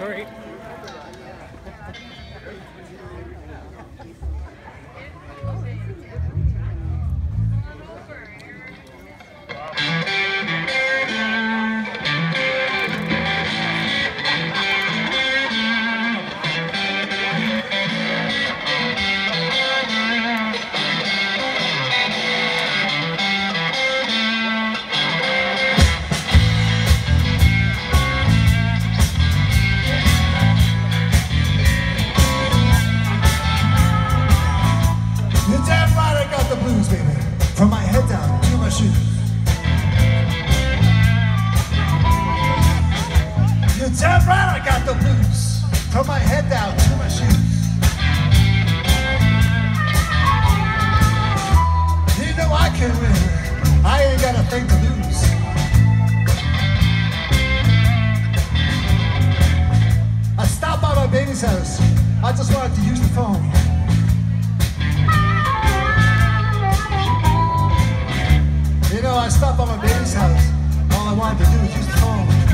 Sorry. From my head down to my shoes. You're damn right I got the blues. From my head down to my shoes. You know I can win. I ain't got a thing to lose. I stopped by my baby's house. I just wanted to use the phone. You know, I stopped by my baby's house. All I wanted to do was use the phone.